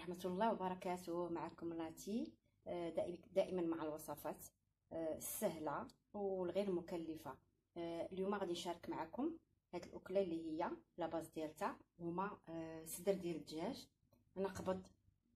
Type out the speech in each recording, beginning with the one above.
ورحمة الله وبركاته. معكم راتي دائما مع الوصفات السهلة والغير مكلفة. اليوم غادي نشارك معكم هاد الأكلة اللي هي لاباز ديالتها هما صدر ديال الدجاج. أنا قبض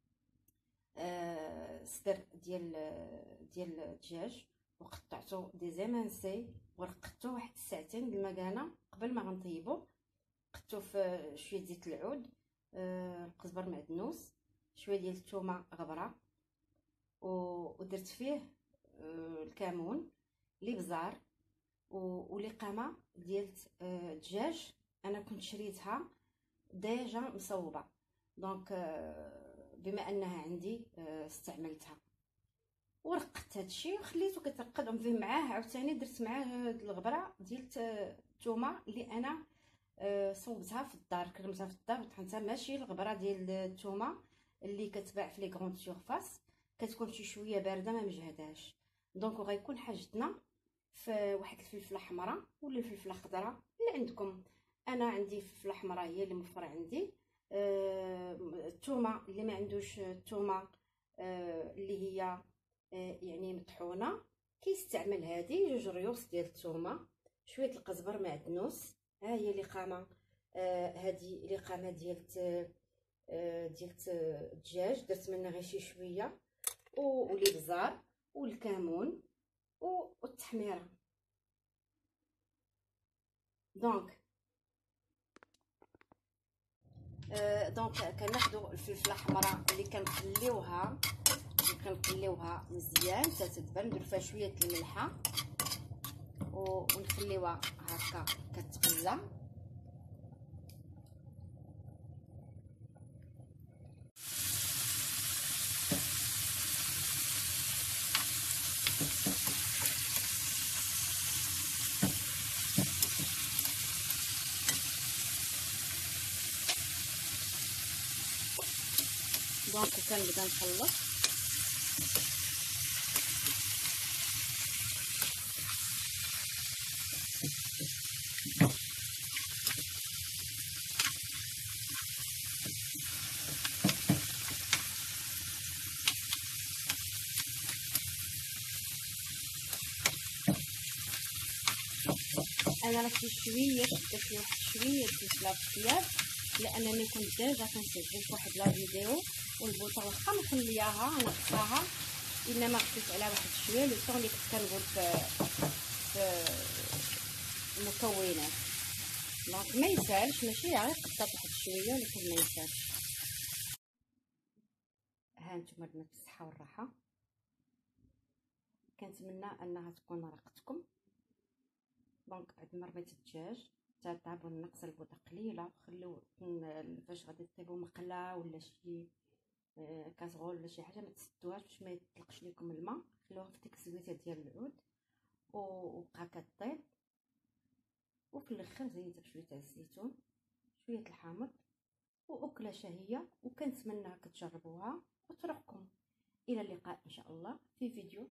صدر ديال الدجاج وقطعته دي زيمانسي ورقدته واحد الساعتين بالمكانه قبل ما غنطيبو. قدتو في شويه زيت العود، القزبر معدنوس، شويه ديال الثومه غبره، ودرت فيه الكمون، الابزار ولقامه ديال الدجاج. انا كنت شريتها ديجا مصوبه، دونك بما انها عندي استعملتها ورقدت هادشي وخليته كترقد فيه. معاه عاوتاني درت معاه هاد الغبره ديال الثومه اللي انا صوبتها في الدار، كرمتها في الدار وطحنتها. ماشي الغبره ديال الثومه اللي كتباع في لي غروند سيرفاس، كتكون شي شويه بارده ما مجهداش. دونك غيكون حاجتنا في واحد الفلفله حمراء ولا الفلفله خضراء اللي عندكم. انا عندي الفلفله حمراء هي اللي موفره عندي. الثومه اللي ما عندوش الثومه اللي هي يعني مطحونه كيستعمل هذه 2 ريوس ديال الثومه، شويه القزبر معدنوس. ها هي لقامه، هذه لقامه ديال الدجاج، درت منها غير شي شويه، والابزار والكمون والتحميره. دونك كناخذوا الفلفله الحمراء اللي كنقليوها مزيان حتى تدبل، ندير فيها شويه الملحه ونخليوها هكا كتقلى. دونك كنبدا نخلط. انا راه شي شويه درت واحد شويه الفلفله بالخيار، لانني كنت ديجا كنسجل في واحد لا فيديو والبوطه واخا مخلياها نقصاها، انما غطيت عليها واحد شويه لو طون اللي كنت كنقول في المكونات. دونك ما يسالش، ماشي غير قطعت واحد شويه ولكن ما يسالش. ها نتوما البنات بالصحه والراحه، كنتمنى انها تكون رقتكم. دونك عند ما رميت الدجاج تطابوا نقص البوطه قليله، خليو فاش غادي طيبوا مقله ولا شي كاسغول ولا شي حاجه ما تسدوهاش باش ما يطلقش لكم الماء، خلوها في ديك الزويته ديال العود وبقى كطيب. وفي الاخر زينتها بشويه تاع الزيتون، شويه الحامض، واكله شهيه. وكنتمنى تجربوها وترقكم. الى اللقاء ان شاء الله في فيديو